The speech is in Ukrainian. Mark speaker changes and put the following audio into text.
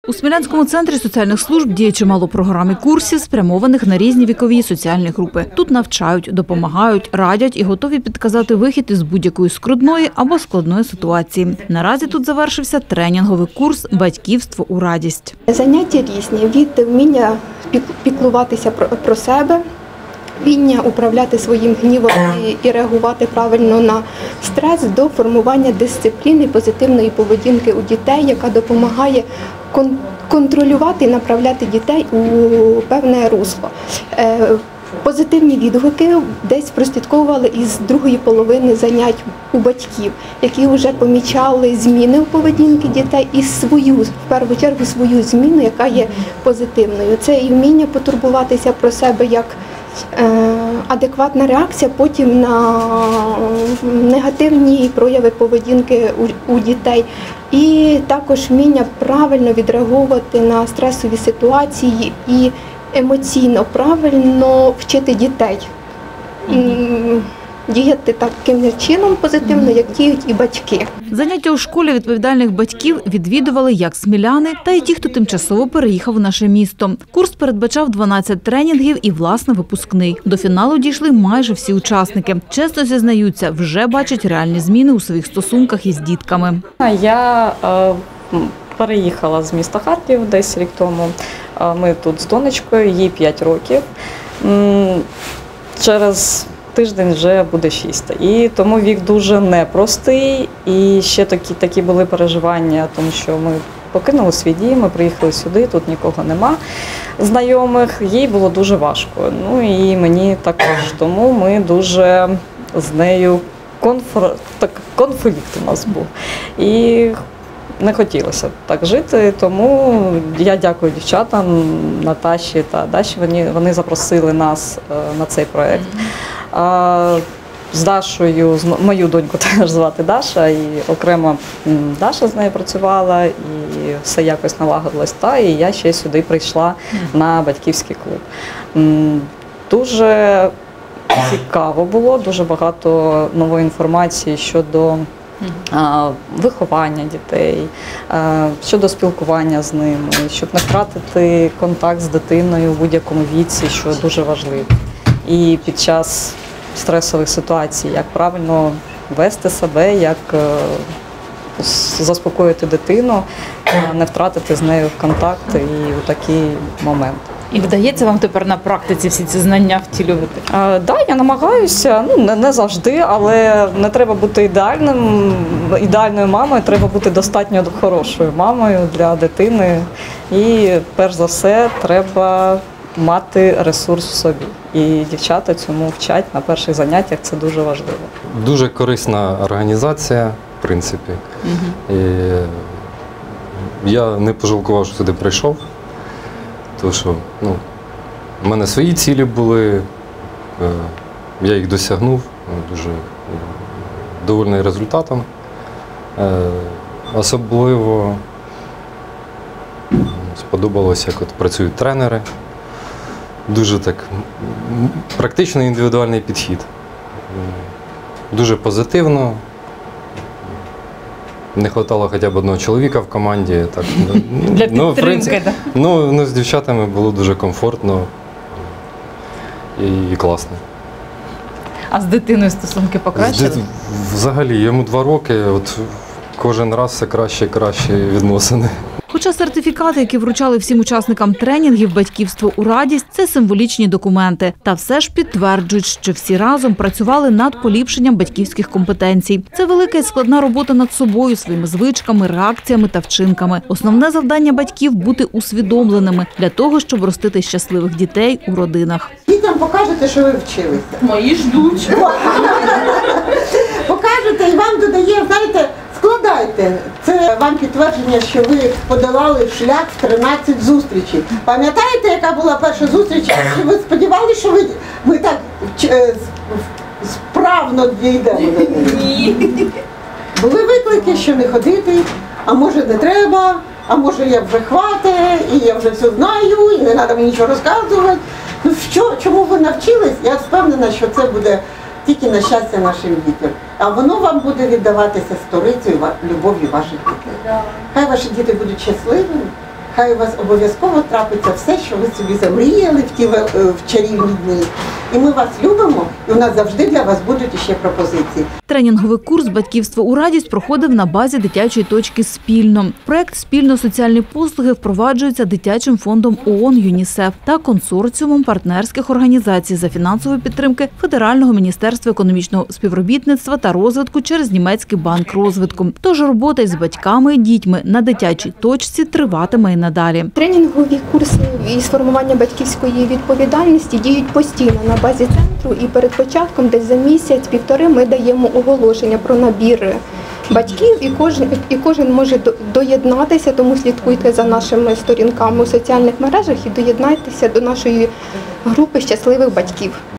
Speaker 1: У Смілянському центрі соціальних служб діє чимало програм і курсів, спрямованих на різні вікові соціальні групи. Тут навчають, допомагають, радять і готові підказати вихід із будь-якої скрутної або складної ситуації. Наразі тут завершився тренінговий курс «Батьківство у радість».
Speaker 2: Заняття різні – від вміння піклуватися про себе, вміння управляти своїм гнівом і реагувати правильно на стрес, до формування дисципліни, позитивної поведінки у дітей, яка допомагає контролювати і направляти дітей у певне русло. Позитивні відгуки десь прослідковували із другої половини занять у батьків, які вже помічали зміни у поведінці дітей і в першу чергу свою зміну, яка є позитивною. Це і вміння потурбуватися про себе як адекватна реакція потім на негативні прояви поведінки у дітей. І також вміння правильно відреагувати на стресові ситуації і емоційно правильно вчити дітей. Діяти таким чином позитивно, як діють і батьки.
Speaker 1: Заняття у школі відповідальних батьків відвідували як сміляни, та й ті, хто тимчасово переїхав у наше місто. Курс передбачав 12 тренінгів і, власне, випускний. До фіналу дійшли майже всі учасники. Чесно зізнаються, вже бачать реальні зміни у своїх стосунках із дітками.
Speaker 3: Я переїхала з міста Харків десь рік тому. Ми тут з донечкою, їй 5 років. Через тиждень вже буде 6. І тому вік дуже непростий. І ще такі були переживання, тому що ми покинули свій дім, ми приїхали сюди, тут нікого нема знайомих. Їй було дуже важко. Ну і мені також. Тому ми дуже з нею конфлікт у нас був. І не хотілося так жити, тому я дякую дівчатам, Наташі та Даші, вони запросили нас на цей проєкт. З Дашою, мою доньку теж звати Даша, і окремо Даша з нею працювала, і все якось налагодилось. І я ще сюди прийшла на батьківський клуб. Дуже цікаво було, дуже багато нової інформації щодо виховання дітей, щодо спілкування з ними, щоб не втратити контакт з дитиною в будь-якому віці, що дуже важливо. І під час стресових ситуацій, як правильно вести себе, як заспокоїти дитину, не втратити з нею контакт і у такий момент.
Speaker 1: І вдається вам тепер на практиці всі ці знання втілювати?
Speaker 3: Так, я намагаюся, не завжди, але не треба бути ідеальною мамою, треба бути достатньо хорошою мамою для дитини. І перш за все треба мати ресурс в собі. І дівчата цьому вчать на перших заняттях, це дуже важливо.
Speaker 4: Дуже корисна організація, в принципі. І я не пожалкував, що сюди прийшов. Тому що в мене свої цілі були, я їх досягнув, дуже довольний результатом. Особливо сподобалося, як працюють тренери. Дуже так практичний індивідуальний підхід. Дуже позитивно. Не вистачало хоча б одного чоловіка в команді. Так,
Speaker 1: для підтримки, так?
Speaker 4: З дівчатами було дуже комфортно і класно.
Speaker 1: А з дитиною стосунки покращили?
Speaker 4: Взагалі, йому 2 роки, кожен раз все краще і краще відносини.
Speaker 1: Хоча сертифікати, які вручали всім учасникам тренінгів «Батьківство у радість» – це символічні документи. Та все ж підтверджують, що всі разом працювали над поліпшенням батьківських компетенцій. Це велика і складна робота над собою, своїми звичками, реакціями та вчинками. Основне завдання батьків – бути усвідомленими для того, щоб ростити щасливих дітей у родинах.
Speaker 5: Дітям покажете, що ви вчилися.
Speaker 6: Мої ждуть.
Speaker 5: Покажете і вам додає, знаєте, складайте. Це вам підтвердження, що ви подолали шлях в 13 зустрічей. Пам'ятаєте, яка була перша зустріч? Чи ви сподівалися, що ви так справно дійдемо до неї?
Speaker 6: Ні.
Speaker 5: Були виклики, що не ходити, а може не треба, а може я вже хватає, і я вже все знаю, і не треба мені нічого розказувати. Чому ви навчились? Я впевнена, що це буде тільки на щастя нашим дітям. А воно вам буде віддаватися сторицею любов'ю ваших дітей. Хай ваші діти будуть щасливими, хай у вас обов'язково трапиться все, що ви собі замріяли в ті в чарівні дні. І ми вас любимо, і у нас завжди для вас будуть ще пропозиції.
Speaker 1: Тренінговий курс «Батьківство у радість» проходив на базі дитячої точки «Спільно». Проект «Спільно-соціальні послуги» впроваджується дитячим фондом ООН «ЮНІСЕФ» та консорціумом партнерських організацій за фінансової підтримки Федерального міністерства економічного співробітництва та розвитку через Німецький банк розвитку. Тож робота із батьками і дітьми на дитячій точці триватиме і надалі.
Speaker 2: Тренінгові курси із формування батьківської відповідальності діють постійно на базі центру, і перед початком десь за місяць-півтори ми даємо оголошення про набір батьків, і кожен може доєднатися, тому слідкуйте за нашими сторінками у соціальних мережах і доєднайтеся до нашої групи щасливих батьків.